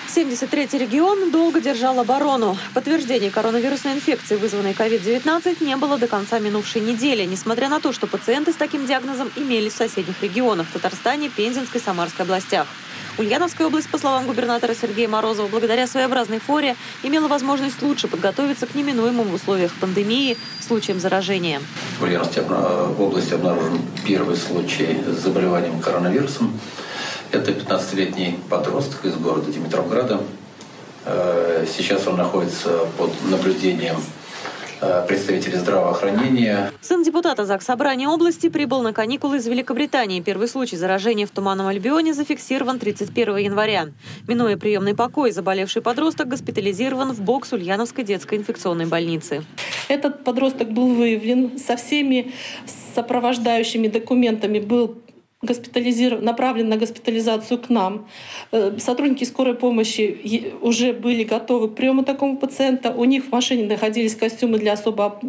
73-й регион долго держал оборону. Подтверждений коронавирусной инфекции, вызванной COVID-19, не было до конца минувшей недели, несмотря на то, что пациенты с таким диагнозом имелись в соседних регионах – Татарстане, Пензенской, Самарской областях. Ульяновская область, по словам губернатора Сергея Морозова, благодаря своеобразной форе имела возможность лучше подготовиться к неминуемым в условиях пандемии случаям заражения. В Ульяновской области обнаружен первый случай с заболеванием коронавирусом. Это 15-летний подросток из города Димитровграда. Сейчас он находится под наблюдением представителей здравоохранения. Сын депутата Заксобрания области прибыл на каникулы из Великобритании. Первый случай заражения в Туманном Альбионе зафиксирован 31 января. Минуя приемный покой, заболевший подросток госпитализирован в бокс Ульяновской детской инфекционной больницы. Этот подросток был выявлен со всеми сопровождающими документами, был направлен на госпитализацию к нам. Сотрудники скорой помощи уже были готовы к приему такого пациента. У них в машине находились костюмы для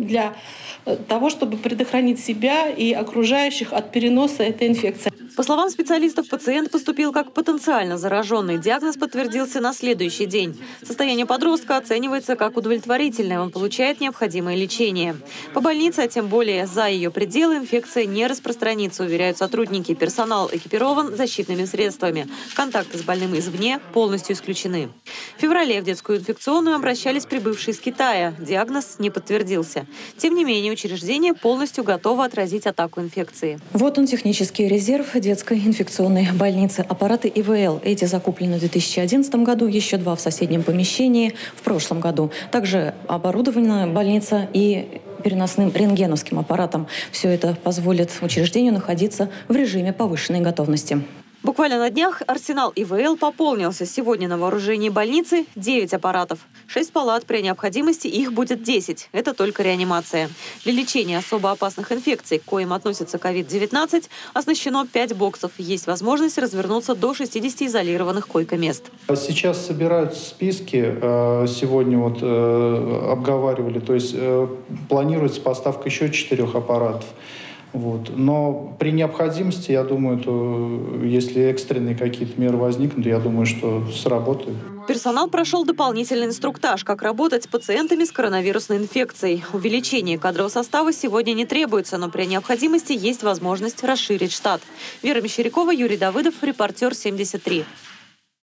того, чтобы предохранить себя и окружающих от переноса этой инфекции. По словам специалистов, пациент поступил как потенциально зараженный. Диагноз подтвердился на следующий день. Состояние подростка оценивается как удовлетворительное. Он получает необходимое лечение. По больнице, а тем более за ее пределы, инфекция не распространится, уверяют сотрудники. Персонал экипирован защитными средствами. Контакты с больным извне полностью исключены. В феврале в детскую инфекционную обращались прибывшие из Китая. Диагноз не подтвердился. Тем не менее, учреждение полностью готово отразить атаку инфекции. Вот он, технический резерв детской инфекционной больницы. Аппараты ИВЛ. Эти закуплены в 2011 году, еще 2 в соседнем помещении в прошлом году. Также оборудована больница и переносным рентгеновским аппаратом. Все это позволит учреждению находиться в режиме повышенной готовности. Буквально на днях арсенал ИВЛ пополнился. Сегодня на вооружении больницы 9 аппаратов. 6 палат, при необходимости их будет 10. Это только реанимация. Для лечения особо опасных инфекций, к коим относится COVID-19, оснащено 5 боксов. Есть возможность развернуться до 60 изолированных койко-мест. Сейчас собирают списки. Сегодня обговаривали. То есть планируется поставка еще 4 аппаратов. Но при необходимости, я думаю, то если экстренные какие-то меры возникнут, я думаю, что сработает. Персонал прошел дополнительный инструктаж, как работать с пациентами с коронавирусной инфекцией. Увеличение кадрового состава сегодня не требуется, но при необходимости есть возможность расширить штат. Вера Мещерякова, Юрий Давыдов, репортер 73.